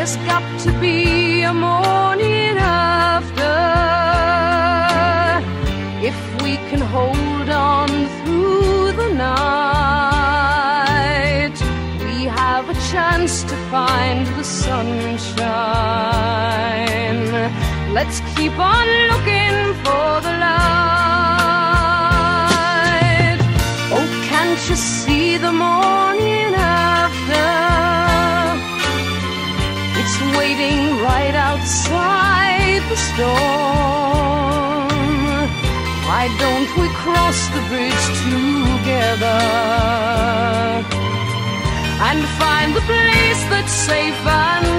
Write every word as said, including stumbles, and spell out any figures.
there's got to be a morning after. If we can hold on through the night, we have a chance to find the sunshine. Let's keep on looking for the light. Oh, can't you see the morning after? It's waiting right outside the storm. Why don't we cross the bridge together and find the place that's safe and